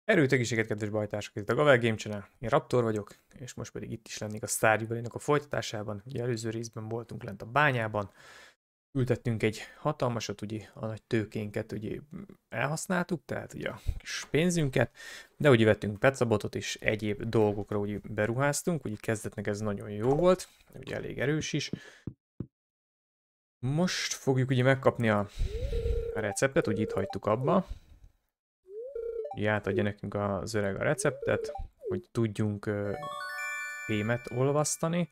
Erőt, egészséget, kedves bajtársak, itt a Gavel Game Channel. Én Raptor vagyok, és most pedig itt is lennék a Stardew Valley-nak a folytatásában. Ugye előző részben voltunk lent a bányában, ültettünk egy hatalmasat, ugye a nagy tőkénket ugye elhasználtuk, tehát ugye a kis pénzünket, de ugye vettünk petszabotot és egyéb dolgokra ugye beruháztunk, ugye kezdetnek ez nagyon jó volt, ugye elég erős is. Most fogjuk ugye megkapni a receptet, ugye itt hagytuk abba. Ugye átadja nekünk az öreg a receptet, hogy tudjunk fémet olvasztani.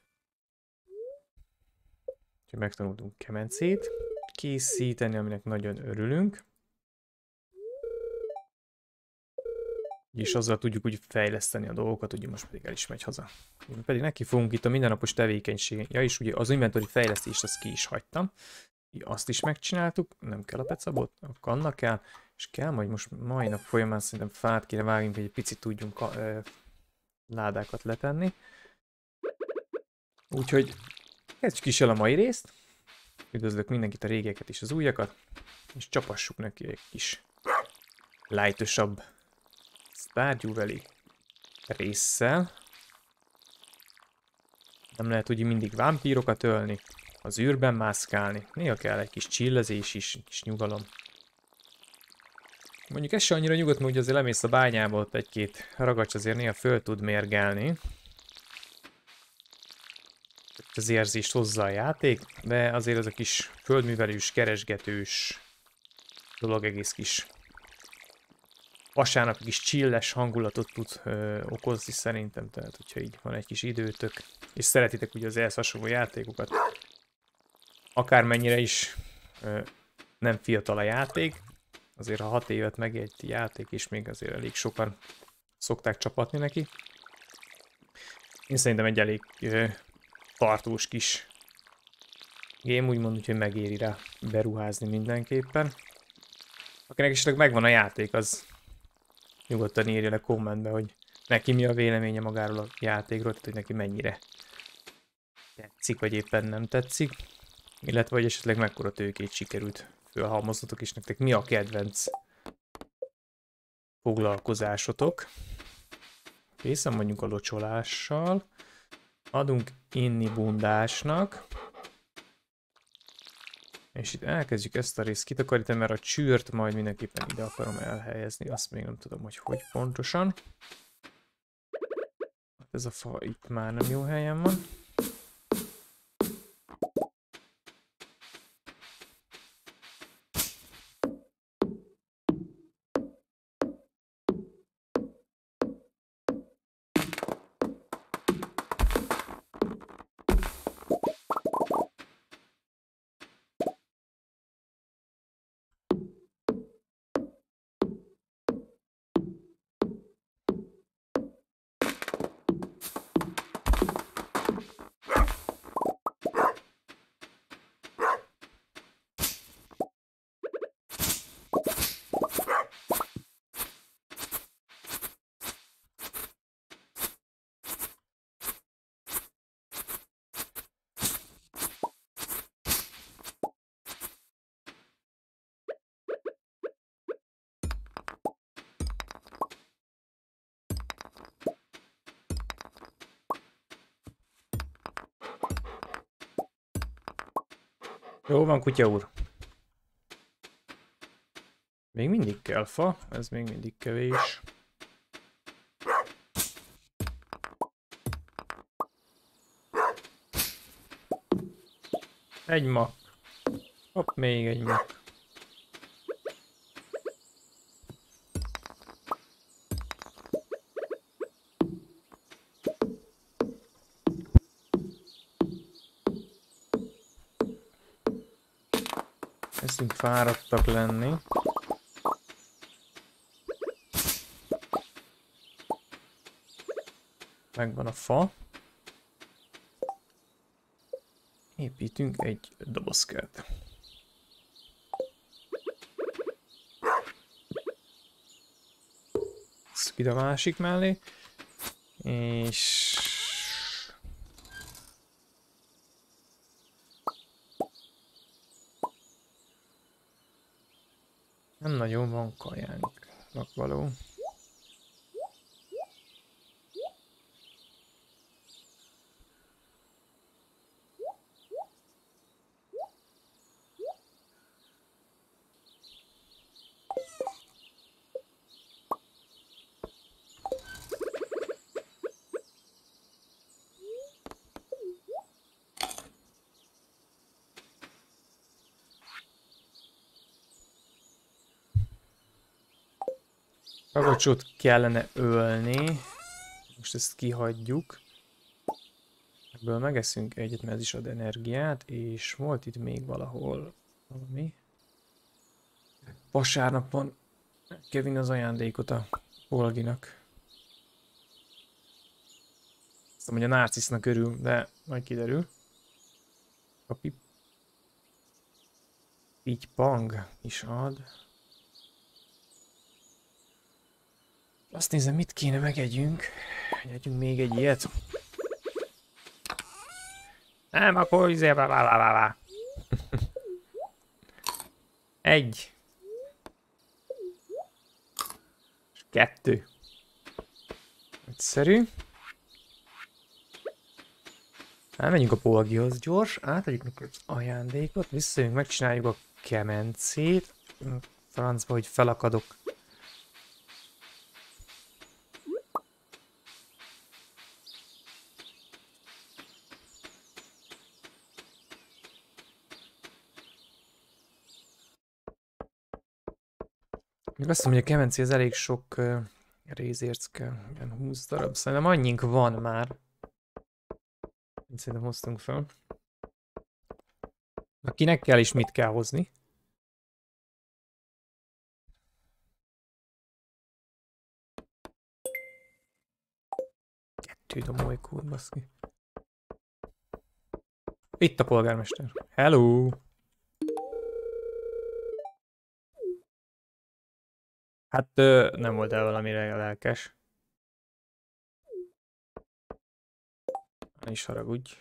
Úgyhogy megtanultunk kemencét készíteni, aminek nagyon örülünk. És azzal tudjuk úgy fejleszteni a dolgokat, ugye most pedig el is megy haza. Én pedig neki fogunk itt a mindennapos tevékenység. Ja, és ugye az inventory fejlesztést azt ki is hagytam. Azt is megcsináltuk, nem kell a pecabot, a kanna kell, és kell majd most mai nap folyamán szerintem fát kéne vágjunk, hogy egy picit tudjunk ládákat letenni. Úgyhogy kezdjük is el a mai részt. Üdvözlök mindenkit, a régieket és az újakat, és csapassuk neki egy kis lightosabb Stardew Valley résszel. Nem lehet ugye mindig vámpírokat ölni, az űrben mászkálni, néha kell egy kis chillezés is, kis nyugalom. Mondjuk ez se annyira nyugodt, hogy azért lemész a bányába, ott egy-két ragacs azért néha föl tud mérgelni. Az érzést hozza a játék, de azért ez a kis földművelős, keresgetős dolog egész kis vasárnap kis chilles hangulatot tud okozni szerintem, tehát hogyha így van egy kis időtök, és szeretitek ugye az ehhez hasonló játékokat, akármennyire is nem fiatal a játék, azért ha 6 évet meg egy játék, és még azért elég sokan szokták csapatni neki. Én szerintem egy elég tartós kis game, úgymond, úgyhogy megéri rá beruházni mindenképpen. Akinek esetleg megvan a játék, az nyugodtan írja le kommentbe, hogy neki mi a véleménye magáról a játékról, tehát hogy neki mennyire tetszik, vagy éppen nem tetszik. Illetve, hogy esetleg mekkora tőkét sikerült fölhalmoznotok, és nektek mi a kedvenc foglalkozásotok. Készen mondjuk a locsolással. Adunk inni bundásnak. És itt elkezdjük ezt a részt kitakarítani, mert a csűrt majd mindenképpen ide akarom elhelyezni. Azt még nem tudom, hogy pontosan. Ez a fa itt már nem jó helyen van. Jó van, kutya úr. Még mindig kell fa, ez még mindig kevés. Egy mak. Hopp, még egy mak. Kezdünk fáradtak lenni. Megvan a fa. Építünk egy dobozkát. Ezt ide a másik mellé. És... nem nagyon van kajánk való. Kagocsot kellene ölni. Most ezt kihagyjuk. Ebből megeszünk egyet, mert ez is ad energiát, és volt itt még valahol valami. Vasárnap van Kevin az ajándékot a Polginak. Azt mondja, a Narcisznak örül, de majd kiderül. A Pang is ad. Azt nézem, mit kéne megegyünk. Együnk még egy ilyet. Nem, akkor izé, Egy. És 2. Egyszerű. Elmegyünk a Polgihoz gyors, átadjuk neki az ajándékot, visszajönk, megcsináljuk a kemencét. Francba, hogy felakadok. Még azt mondom, hogy a kemencéhez elég sok rézérc kell, ilyen 20 darab. Szerintem annyink van már. Mint szerintem hoztunk fel. Na, kinek kell és mit kell hozni? Kettő domolykód, baszki. Itt a polgármester. Hello! Hát nem volt el valamire lelkes. Ne is haragudj.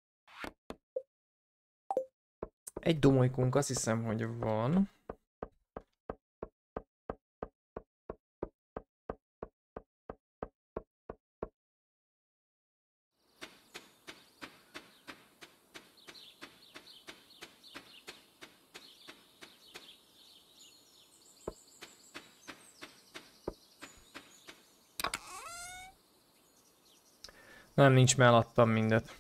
Egy domolykónk azt hiszem, hogy van. Nem, nincs, mert eladtam mindet.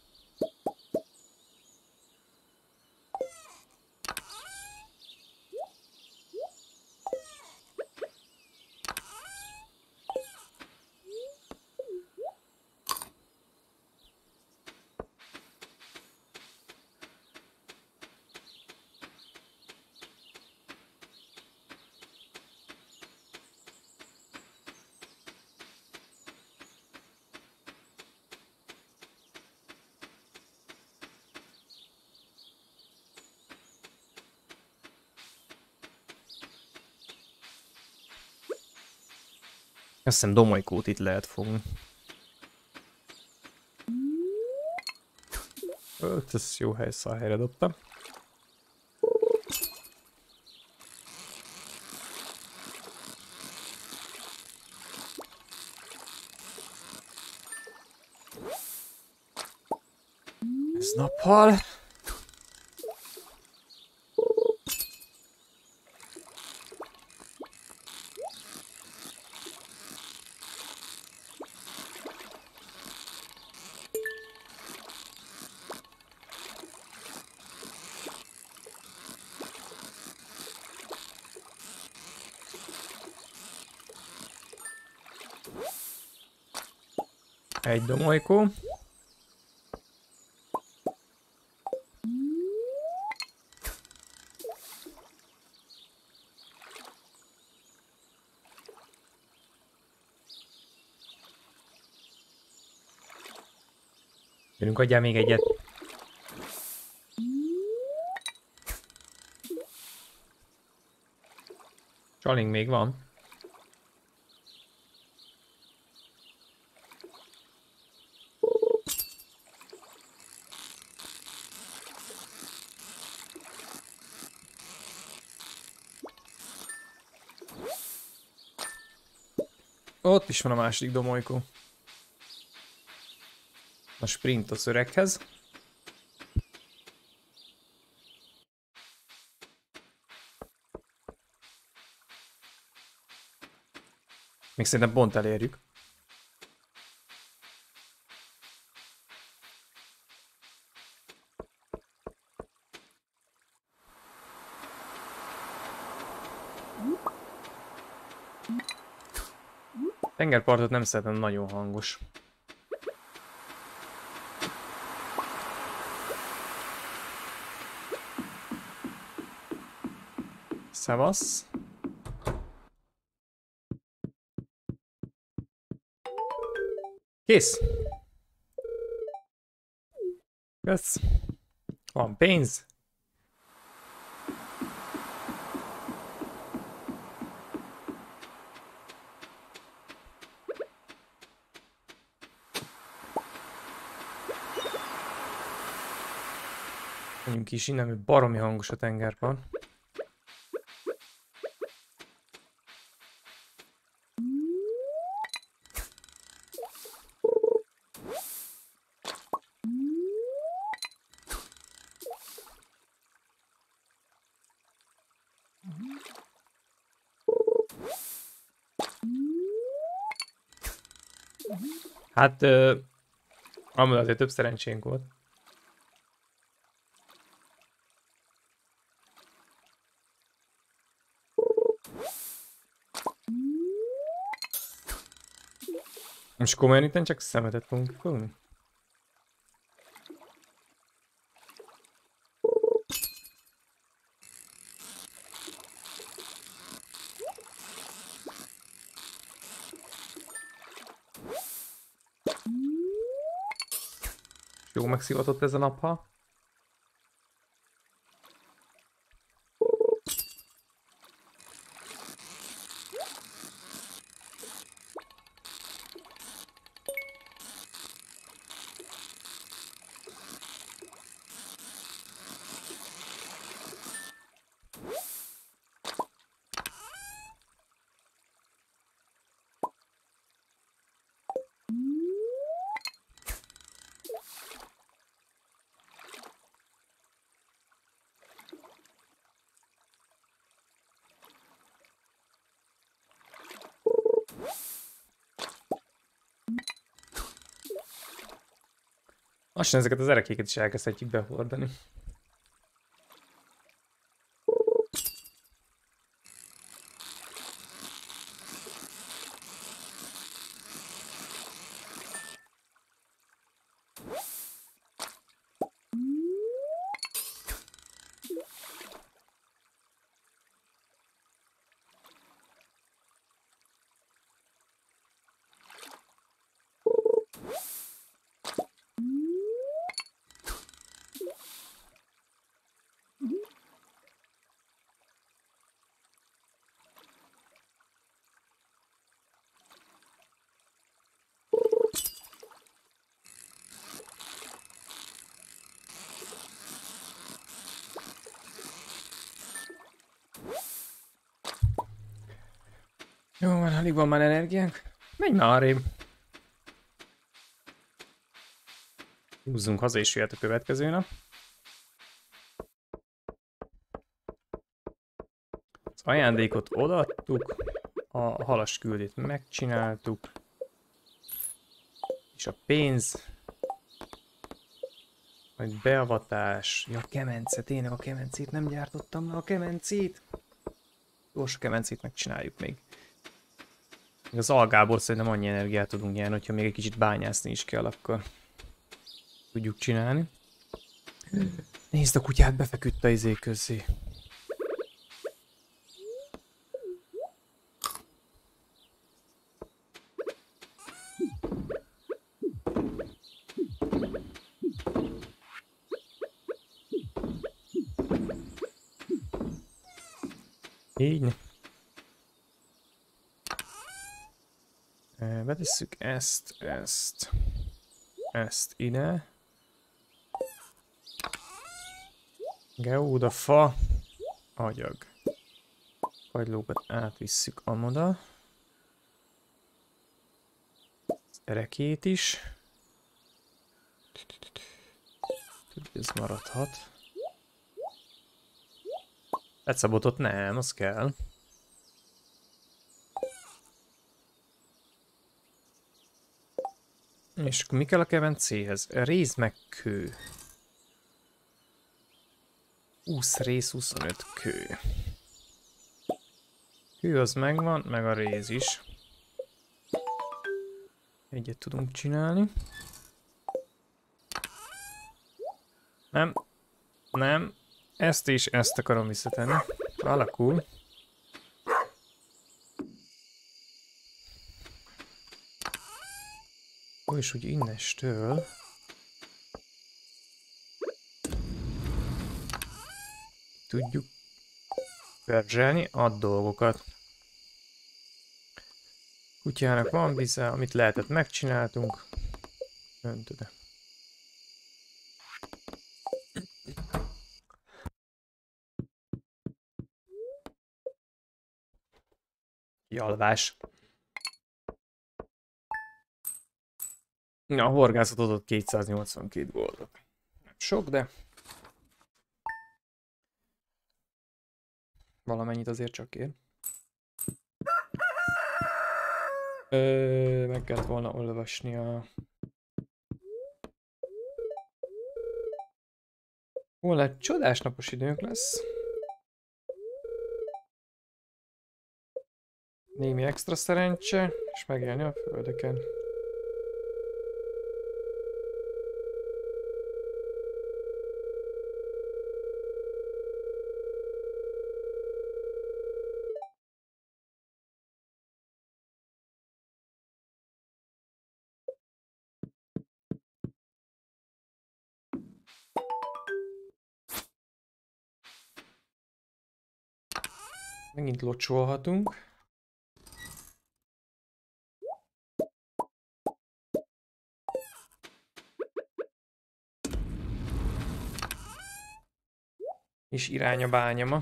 Azt hiszem domolykót itt lehet fogni. Ez jó helyre dobtam. Ez nappal. Egy domolykó. Gyerünk, adjál még egyet. Csaling még van. Ott is van a második domolykó. A sprint a szöreghez. Még szerintem pont elérjük. Tengerpartot nem szeretem, nagyon hangos. Szevasz. Kész. Kösz. Van pénz. Menjünk is innen, mert baromi hangos a tengerpart. Hát, amúgy azért több szerencsénk volt. Most komolyan itten csak szemetet fogunk fogni? Jó megszivatott ez a napha. Lassan ezeket az erekéket is elkezdhetjük behordani. Jó van, alig van már energiánk. Menj már arrébb. Húzzunk haza és jöhet a következő nap. Az ajándékot odaadtuk. A halas küldét megcsináltuk. És a pénz. Majd beavatás. Ja, a kemence, tényleg a kemencét nem gyártottam le, a kemencét. Gyors a kemencét megcsináljuk még. Az algából szerintem annyi energiát tudunk nyerni, hogyha még egy kicsit bányászni is kell, akkor tudjuk csinálni. Nézd, a kutyát befeküdt a izé közé. Így. Betesszük ezt ide. Geóda, fa, agyag. Kagylókat átvisszük amoda. Az erekét is. Ez maradhat. Petszabotot nem, az kell. És akkor mi kell a kemencéhez? Réz meg kő. 20 rész, 25 kő. Kő az megvan, meg a réz is. Egyet tudunk csinálni. Nem. Nem. Ezt is, ezt akarom visszatenni. Alakul. És úgy innestől tudjuk perzselni a dolgokat. Kutyának van vize, amit lehetett megcsináltunk. Öntöd. Jalvás. Na, a horgászat adott 282 goldot. Sok, de valamennyit azért csak ér. Meg kellett volna olvasni a... Holnap csodás napos időnk lesz. Némi extra szerencse, és megélni a földeken. Megint locsolhatunk. És irány a bányama.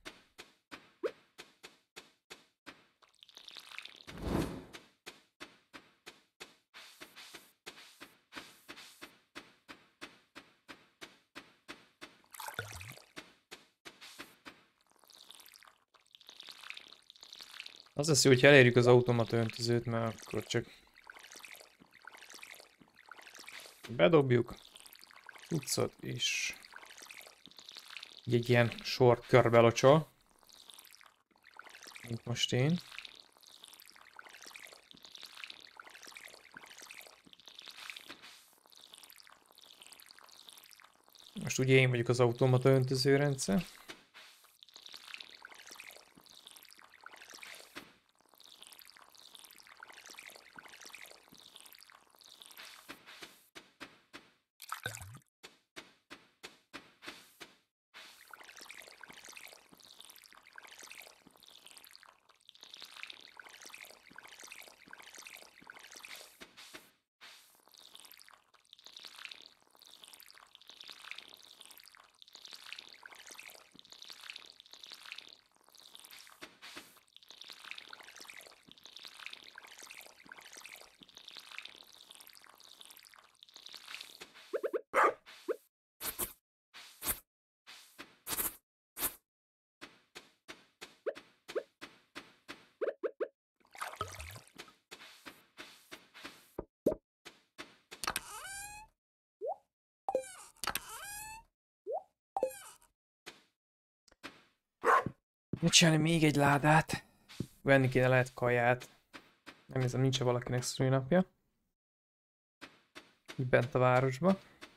Az lesz jó, hogy elérjük az automata öntözőt, mert akkor csak bedobjuk cuccot és egy ilyen sor körbe locsol, mint most én. Most ugye én vagyok az automata öntözőrendszer. Mit csinálni még egy ládát? Venni kéne lehet kaját. Nem hiszem, nincs valakinek szülinapja. Itt bent a városba.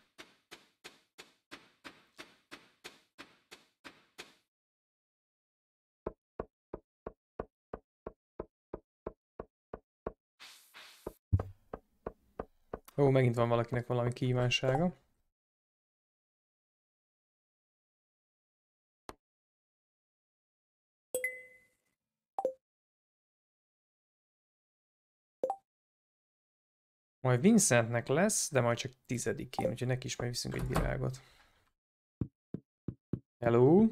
Ó, megint van valakinek valami kívánsága. Majd Vincentnek lesz, de majd csak 10-én, úgyhogy neki is majd viszünk egy virágot. Hello!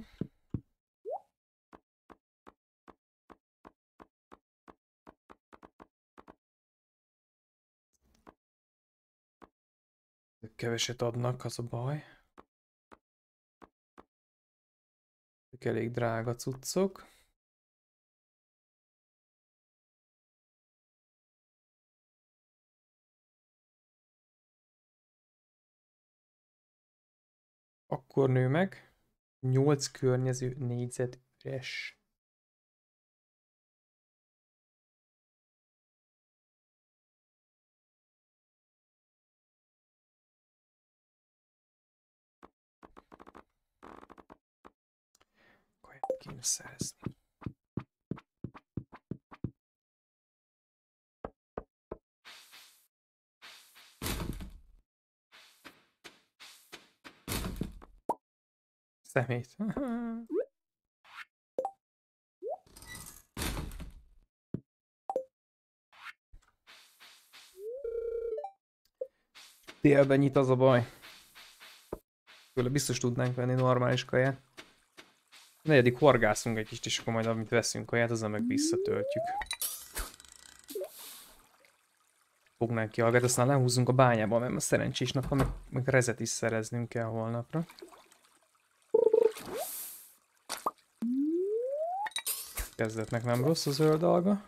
Keveset adnak, az a baj. Ezek elég drága cuccok. Akkor nő meg. 8 környező négyzet üres. kéne szerezni. Szemét. Délben nyit, az a baj. Tőle biztos tudnánk venni normális kaját. Negyedik horgászunk egy kicsit, és akkor majd amit veszünk kaját, azzal meg visszatöltjük. Fognánk ki algát, aztán lehúzzunk a bányába, mert a szerencsés napon meg rezet is szereznünk kell holnapra. Kezdetnek nem rossz a zöld alga.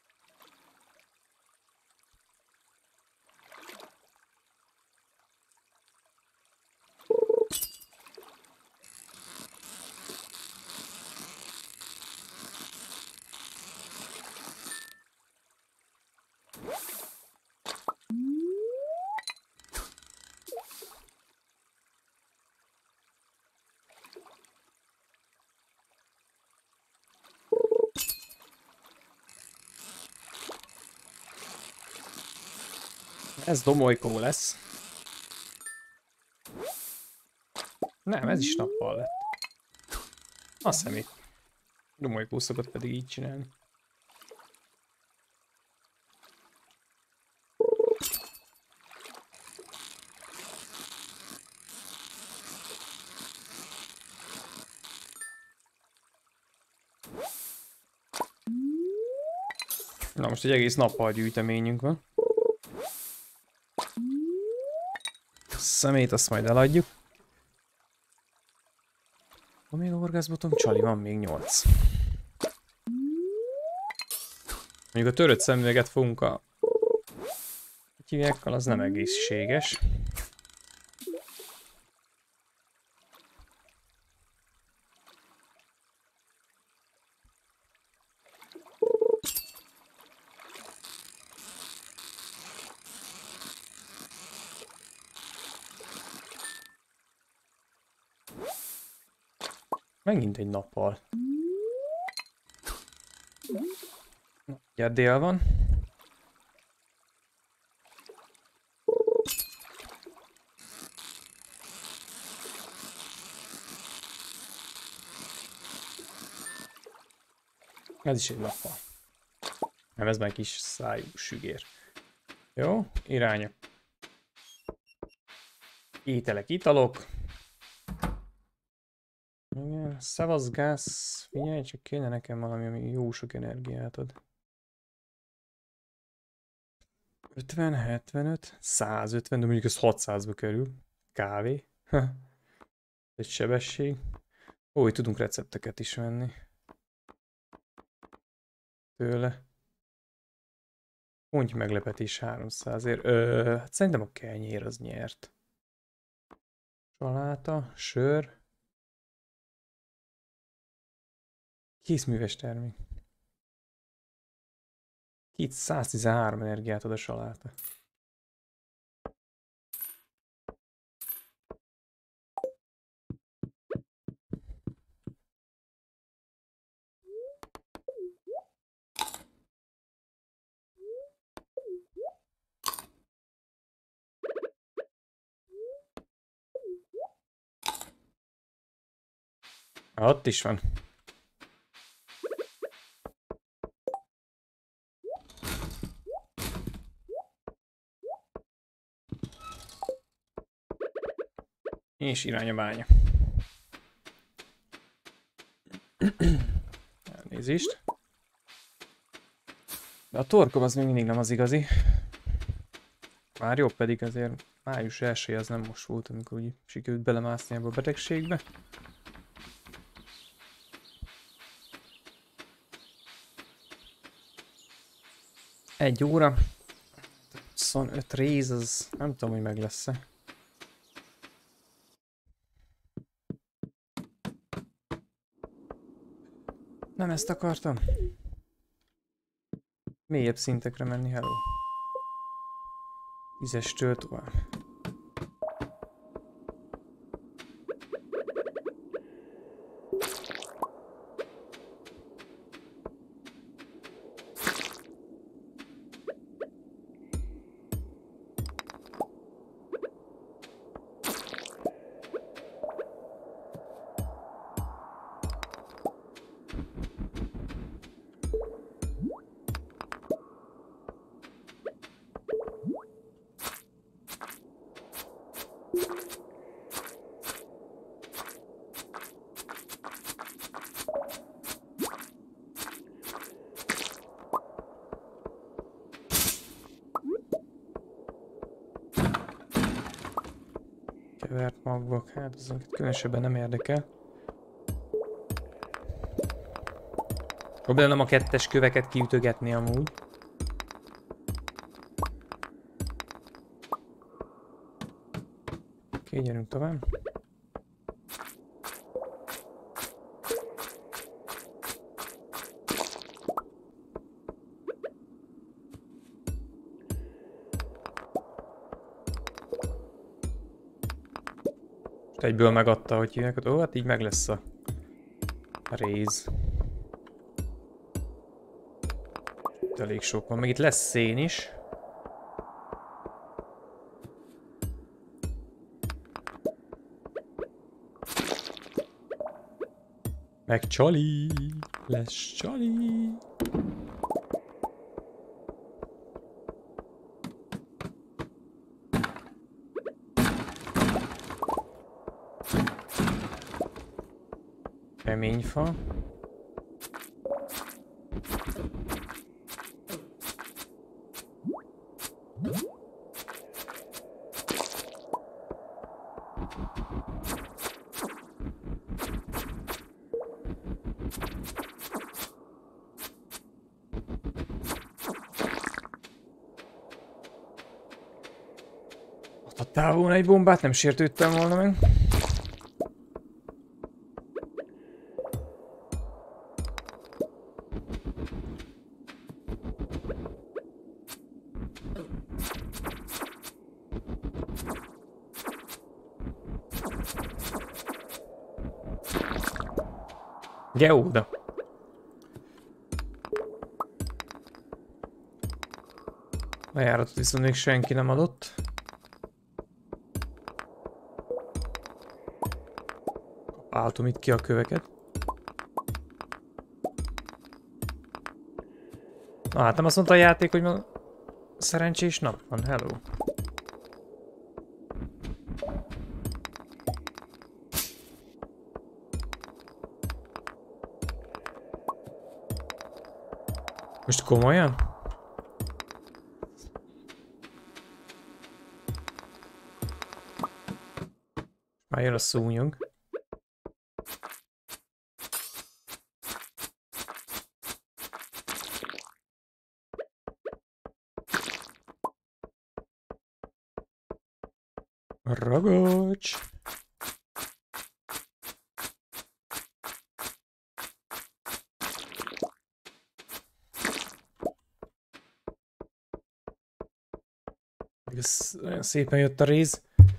Ez domolykó lesz. Nem, ez is nappal lett. A szemét. Domolykó szokott pedig így csinálni. Na most egy egész nappal gyűjteményünk van. Szemét azt majd eladjuk. Ha még a horgászbotom, csali, van még 8. Mondjuk a törött szemüveget fogunk a hívjákkal, az nem egészséges. Megint egy nappal. Ugye dél van. Ez is egy nappal. Nem, ez már kis szájú sügér. Jó, irányok. Ételek, italok. Igen, szevasz gáz. Figyelj, csak kéne nekem valami, ami jó sok energiát ad. 50, 75, 150, de mondjuk ez 600-ba kerül. Kávé. Egy sebesség. Ó, itt tudunk recepteket is venni. Tőle. Ponty meglepetés 300-ért. Hát szerintem a kenyér az nyert. Saláta, sör. Készműves termék. 213 energiát ad a saláta. Ott is van. És irány a bánya. Elnézést. De a torkom az még mindig nem az igazi. Már jobb, pedig azért május 1 az nem most volt, amikor úgy sikerült belemászni ebbe a betegségbe. Egy óra. 25 réz, az nem tudom, hogy meg lesz-e. Nem ezt akartam. Mélyebb szintekre menni, hello. 10-estől tovább. Kevert magvak, hát ezeket különösebben nem érdekel. Próbálom a kettes köveket kiütögetni amúgy. Oké, gyerünk tovább. Egyből megadta, hogy hívják, ó, hát így meg lesz a réz. Itt elég sok van, meg itt lesz szén is. Meg csali, lesz csali. Keményfa. Adtál volna egy bombát, nem sértődtem volna meg. Gyere oda! Lejáratot viszont még senki nem adott. Kapáltom itt ki a köveket. Na hát nem azt mondta a játék, hogy ma szerencsés nap van, hello. Most komolyan? Már jön a szúnyog. Ragacs! Ez olyan szépen jött a réz.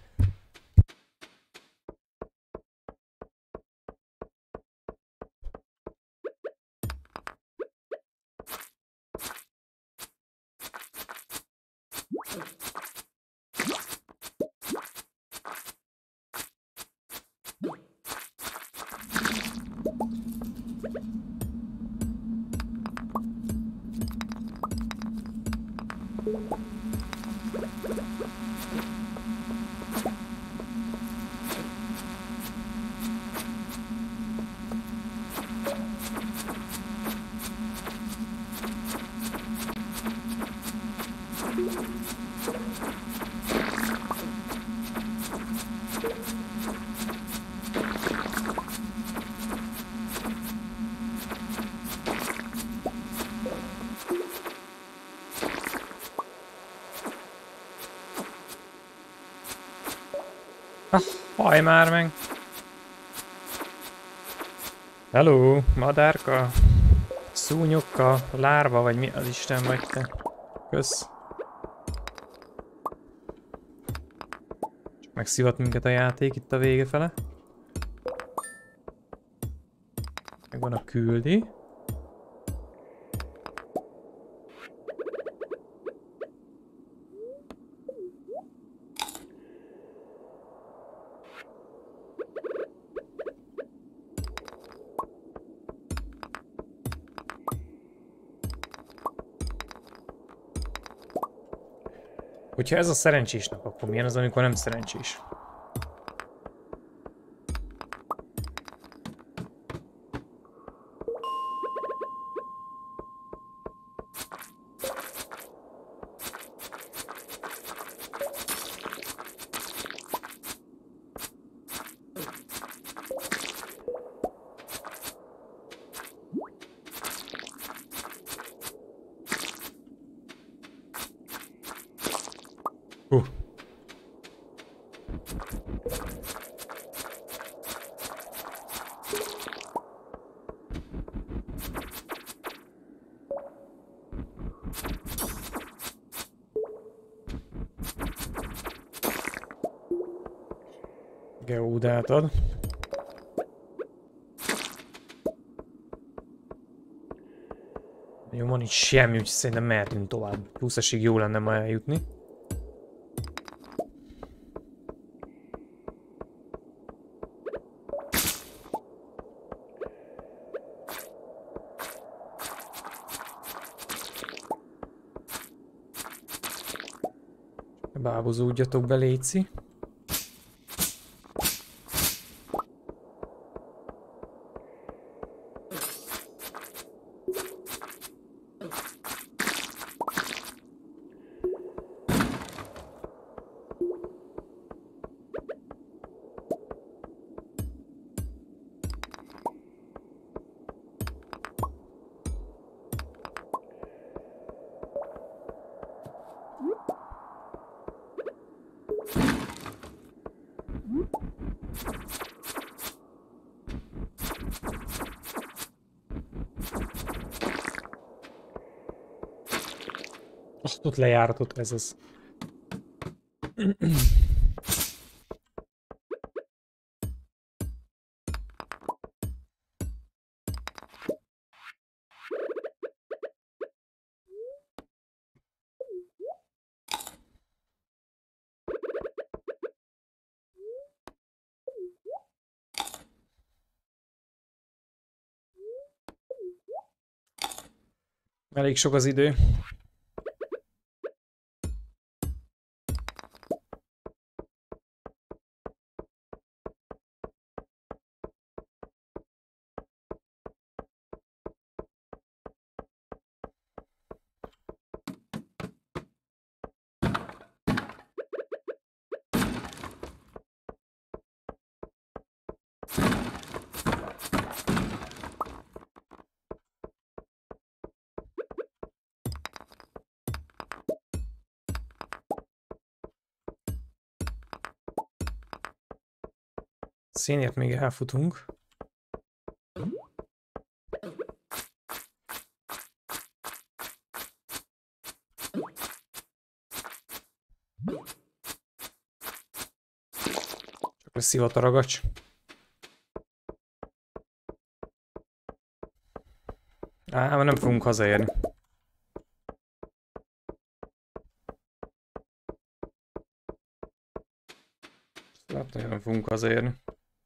Haj már meg! Hello, madárka! Szúnyokkal, lárva vagy mi az Isten vagy te? Kösz! Csak megszivat minket a játék itt a vége fele. Megvan a küldi. Hogyha ez a szerencsés nap, akkor milyen az, amikor nem szerencsés? Geódátad. Jó, van itt semmi, úgyhogy szerintem mehetünk tovább. Plusz esig jó lenne ma eljutni. Bábozódjatok be, léci. Azt ott lejáratott ez az. Elég sok az idő. Szénért még elfutunk. Csak lesz szivat a ragacs. Á, nem fogunk hazaérni. Látni, nem fogunk hazaérni.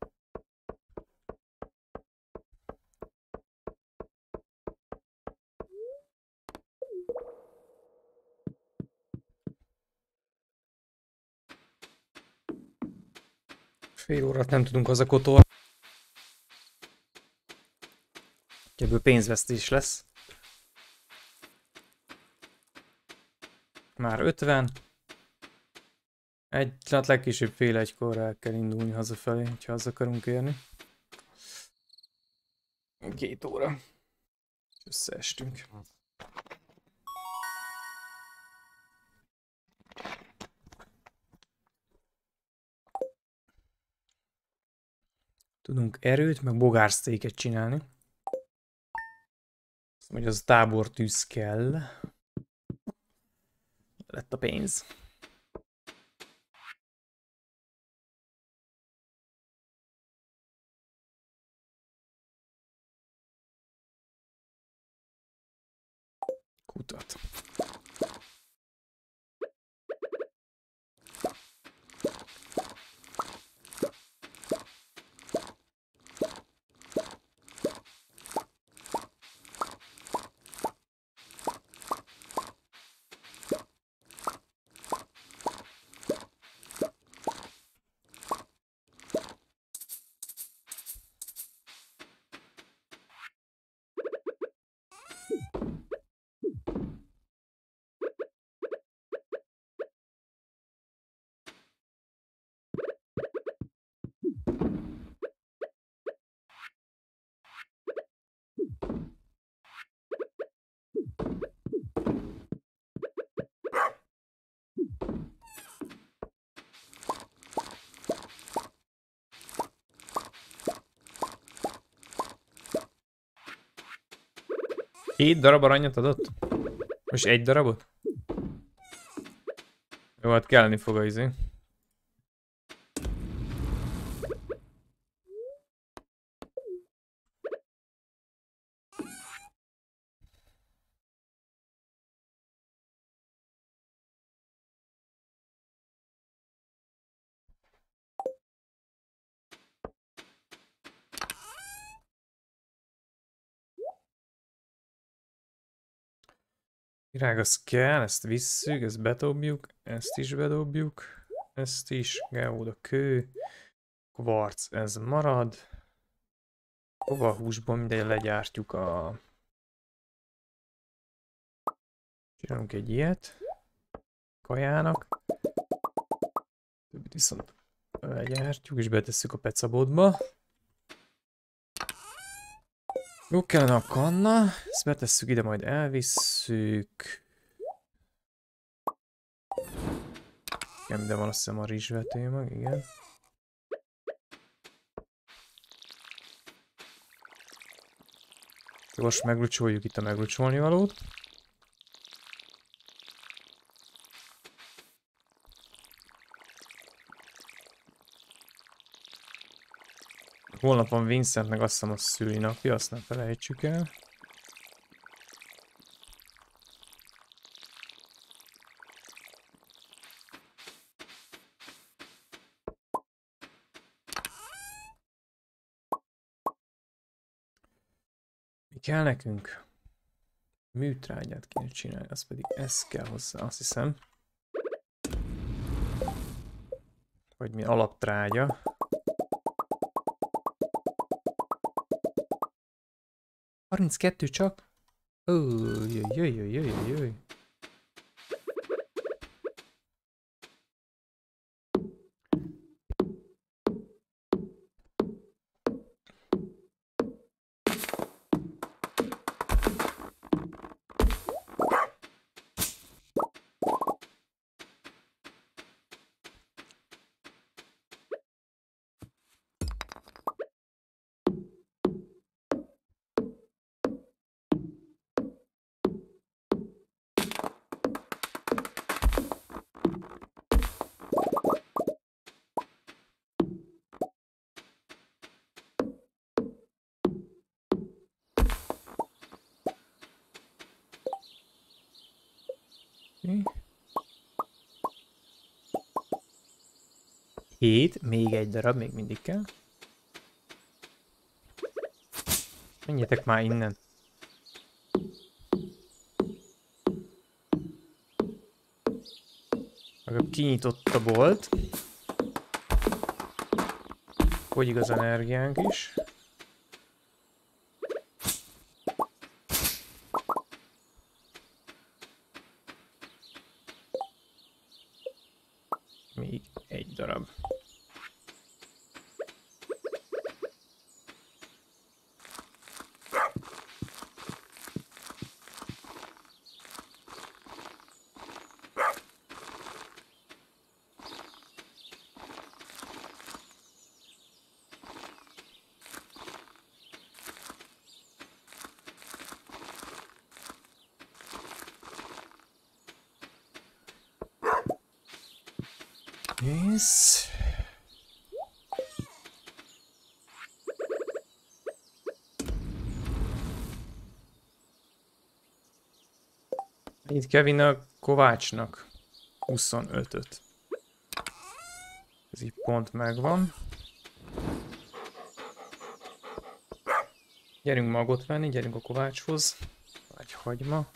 Fél órát nem tudunk hazakotolni. Ebből pénzvesztés lesz. Már 50. Hát legkésőbb fél egykor el kell indulni hazafelé, ha haza akarunk érni. 2 óra. Összeestünk. Tudunk erőt, meg bogársztéket csinálni. Hogy az a tábortűz kell. Lett a pénz. Kutat. 7 darab aranyat adott? Most egy darabot? Jó, hát kelleni fog a izé. Virág az kell, ezt visszük, ezt bedobjuk, ezt is bedobjuk, ezt is, geóda kő, kvarc, ez marad. Hova húsból mindegy legyártjuk a... Csinálunk egy ilyet. Kajának. Többit viszont legyártjuk és betesszük a pecabotba. Jó kellene a kanna, ezt betesszük ide, majd elvisszük. Igen, de van azt hiszem a rizsvető mag, igen. Most meglucsoljuk itt a meglucsolni valót. Holnap van Vincent, meg azt hiszem a szülinapja, azt nem felejtsük el. Mi kell nekünk? Műtrágyát kéne csinálni, az pedig ez kell hozzá, azt hiszem. Vagy mi alaptrágya. – 32 csak? Jöjj. Hét, még egy darab, még mindig kell. Menjetek már innen. Akkor kinyitott a bolt. Fogyik az energiánk is. Még egy darab. Yes. Itt Kevin a Kovácsnak 25-öt. Ez így pont megvan. Gyerünk magot venni, gyerünk a Kovácshoz. Vagy hagyma.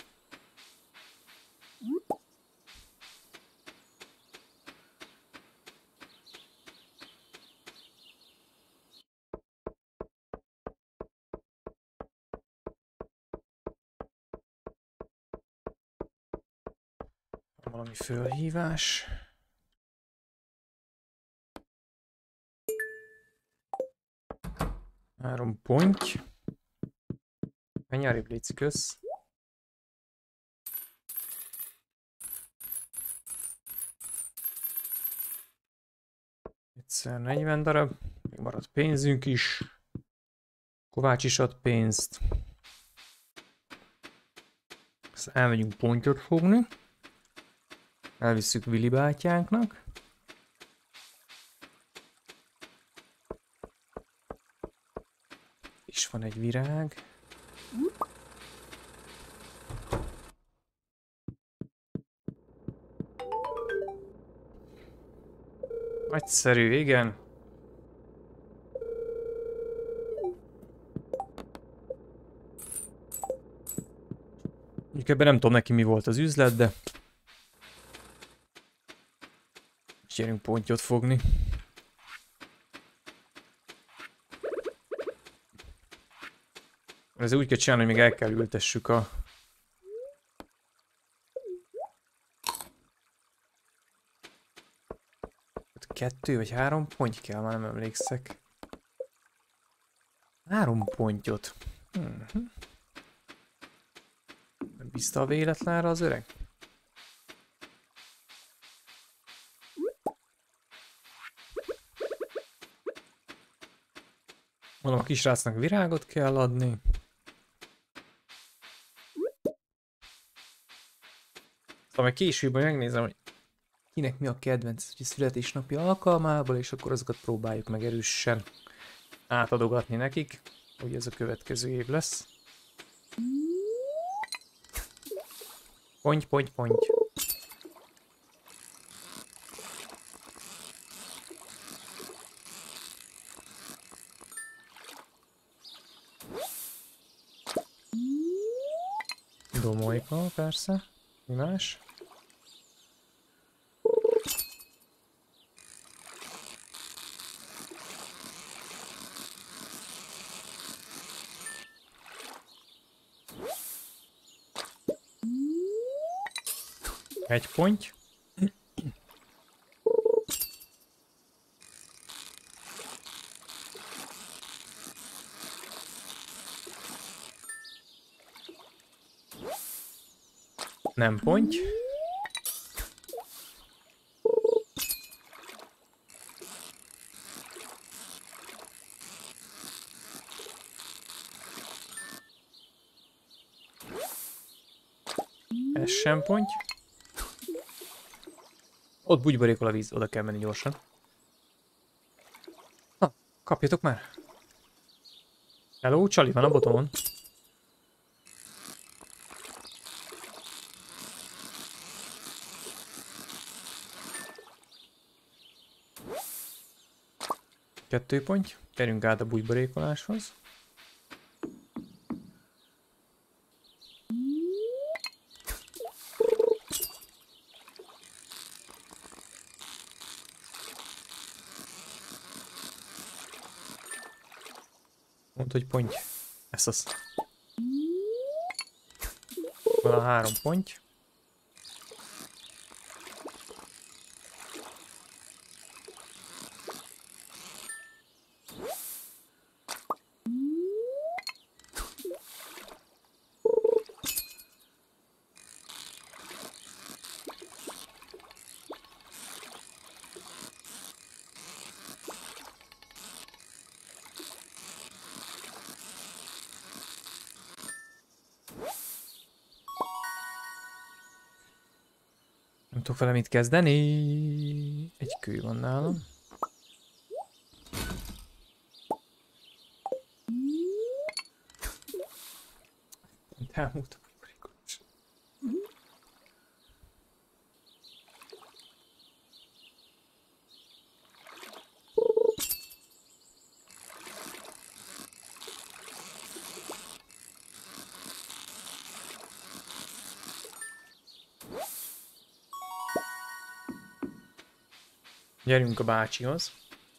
Valami fölhívás. Három ponty. Menj arrébb, légy kösz. Egyszer 40 darab. Még maradt pénzünk is. Kovács is ad pénzt. Elmegyünk pontyot fogni. Elvisszük Willy bátyánknak. És van egy virág. Nagyszerű, igen. Mondjuk ebben nem tudom neki mi volt az üzlet, de... Gyerünk pontyot fogni. Ez úgy kell csinálni, hogy még el kell ültessük a... 2 vagy 3 ponty kell, már nem emlékszek. 3 pontyot. Nem bízta a véletlenre az öreg? Mondom, a kisrácnak virágot kell adni. Szóval meg később megnézem, hogy kinek mi a kedvenc születésnapi alkalmából, és akkor azokat próbáljuk meg erősen átadogatni nekik, hogy ez a következő év lesz. Ponty, ponty, ponty. Domolyka, persze. Mi más? Egy ponty. Nem ponty. Ez sem ponty. Ott bugyborékol a víz, oda kell menni gyorsan. Na, kapjatok már! Hello, Csali van a botomon. Kettő ponty. Gyerünk át a bugyborékoláshoz. Mondd, hogy ponty. Ez az. Van a 3 ponty. Nem tudok vele mit kezdeni. Egy kő van nálam. Elmúlt a bugyborékolás. Gyerünk a bácsihoz.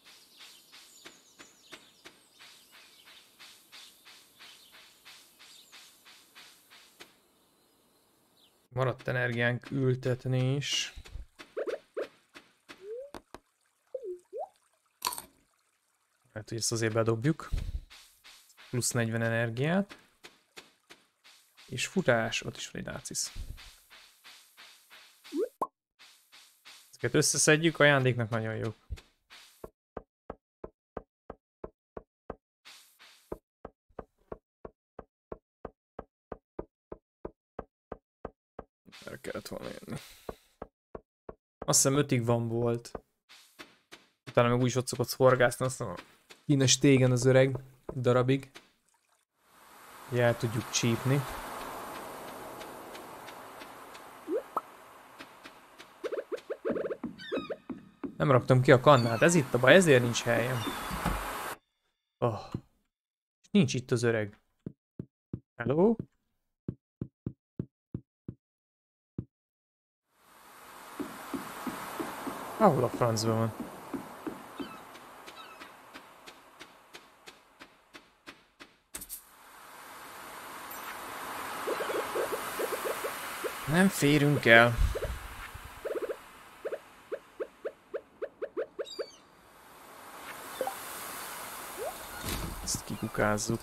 Maradt energiánk ültetni is. Hát, hogy ezt azért bedobjuk. Plusz 40 energiát. És futás, ott is van egy nácisz. Ezeket összeszedjük, ajándéknak nagyon jó. Egyszer kellett volna jönni. Azt hiszem 5-ig van volt. Utána meg úgyis ott szokott horgászni, azt hiszem a kínos tégen az öreg darabig. Hogy el tudjuk csípni. Nem raktam ki a kannát, ez itt a baj, ezért nincs helyem. Oh. Nincs itt az öreg. Hello? Ahol a francban van? Nem férünk el. Ezt kikukázzuk.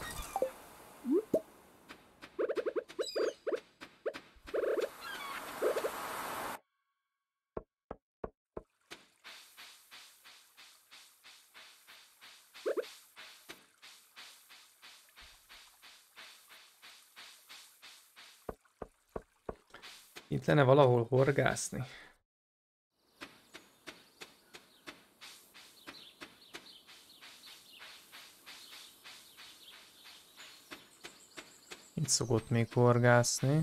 Itt lenne valahol horgászni. Itt szokott még horgászni.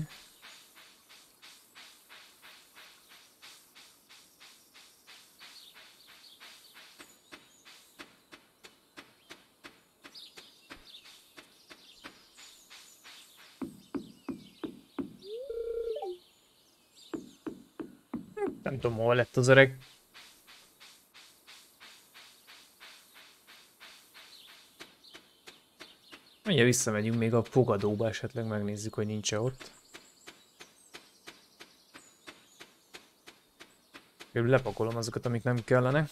Nem tudom, hol lett az öreg. Mindjárt visszamegyünk még a fogadóba, esetleg megnézzük, hogy nincs-e ott. Körülbelül lepakolom azokat, amik nem kellene.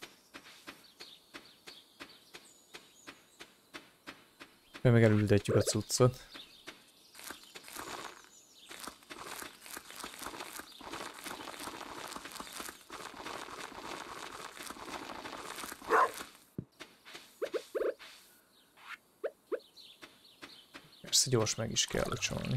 Meg elültetjük a cuccot. Persze gyors meg is kell locsolni.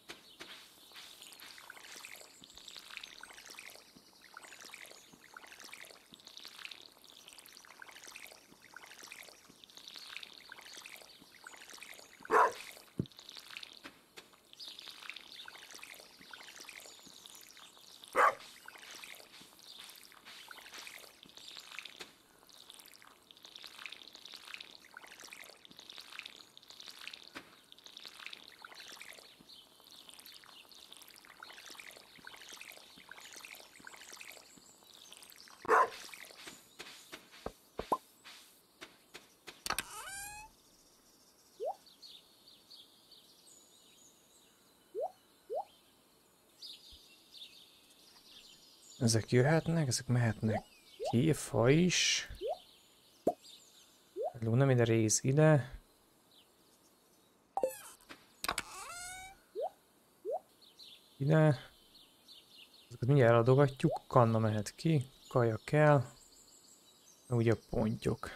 Ezek jöhetnek, ezek mehetnek ki, fa is. Nem ide, rész ide. Ide. Ezeket mindjárt eladogatjuk, kanna mehet ki, kaja kell. Ugye a pontyok.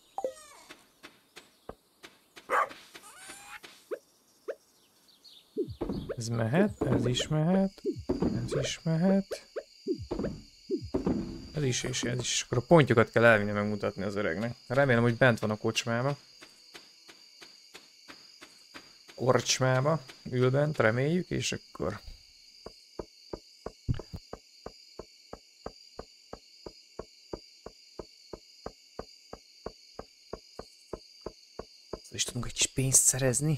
Ez mehet, ez is mehet, ez is mehet. Ez is és ez is. És akkor a pontyokat kell elvinni megmutatni az öregnek. Remélem, hogy bent van a kocsmába. Korcsmába ül bent, reméljük, és akkor... Szóval is tudunk egy kis pénzt szerezni.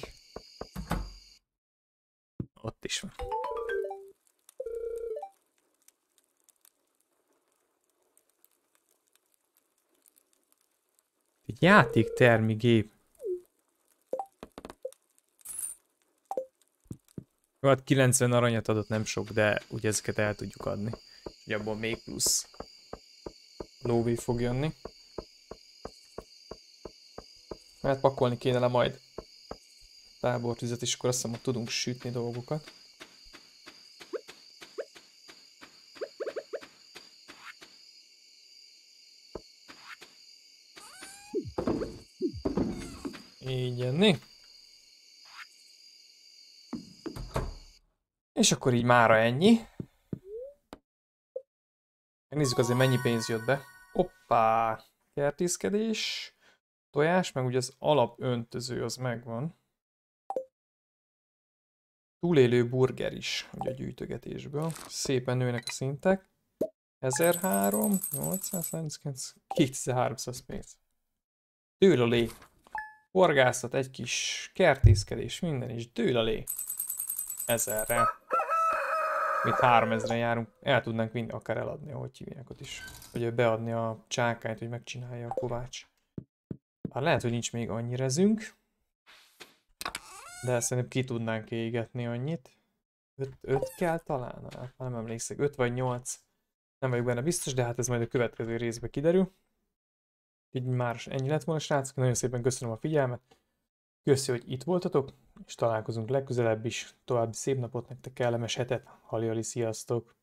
Ott is van. Egy játéktermi gép. Jó, hát 90 aranyat adott, nem sok, de ugye ezeket el tudjuk adni. Ugye abból még plusz lóvé fog jönni. Mert pakolni kéne le majd tábortüzet, és akkor azt hiszem, hogy tudunk sütni dolgokat. Így jönni. És akkor így mára ennyi. Nézzük azért mennyi pénz jött be. Hoppá! Kertészkedés, tojás, meg ugye az alapöntöző az megvan. Túlélő burger is, ugye a gyűjtögetésből. Szépen nőnek a szintek. 1003, 839, 2300 pénz. Dől a lé. Horgászat, egy kis kertészkedés, minden is. Dől a lé. 1000-re. Mint 3000-re járunk. El tudnánk vinni, akár eladni, ahogy hívják ott is. Vagy beadni a csákányt, hogy megcsinálja a kovács. Hát lehet, hogy nincs még annyi rezünk. De szerintem ki tudnánk égetni annyit. 5 kell talán? Hát nem emlékszek. 5 vagy 8. Nem vagyok benne biztos, de hát ez majd a következő részben kiderül. Így már ennyi lett volna, srácok. Nagyon szépen köszönöm a figyelmet. Köszi, hogy itt voltatok, és találkozunk legközelebb is. További szép napot nektek, kellemes hetet. Halli, sziasztok!